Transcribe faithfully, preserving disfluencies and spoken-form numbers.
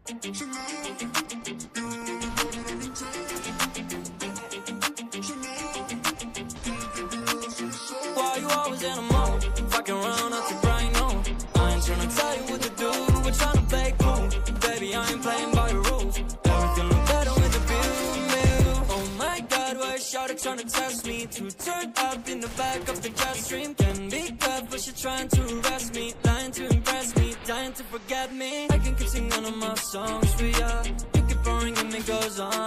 Why you always in a mode? Fucking around out your brain, no. I ain't tryna tell you what to do, we're tryna play cool. Baby, I ain't playing by your rules. Everything look better with the view. Oh my God, why is Shawty tryna test me? To turn up in the back of the jet stream. Can be careful, she trying to arrest me. Lying to impress me, dying to forget me. I can keep singing all of my songs for ya. You keep boring and it goes on